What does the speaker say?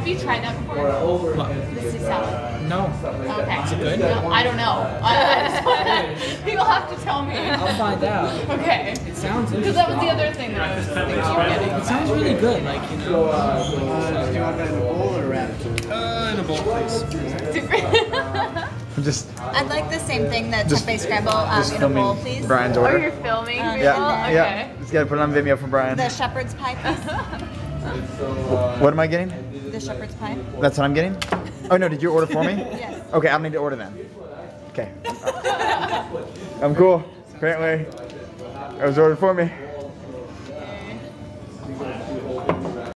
you tried that before? What? The Caesar salad. No. Okay. Is it good? No, I don't know. You'll have to tell me. I'll find out. Okay. It sounds interesting. Because that was the other thing that I was thinking of getting. It sounds really good, like, you know. Do you want that in a bowl or wrapped? In a bowl, please. I'd like the same thing, the tempeh scramble in a bowl, please. Brian's Oh, order. you're filming? Yeah, Okay. yeah. Just gotta put it on Vimeo for Brian. The shepherd's pie, please. What am I getting? The shepherd's pie. That's what I'm getting? Oh no, did you order for me? Yes. Okay, I don't need to order then. Okay. I'm cool. Apparently, it was ordered for me.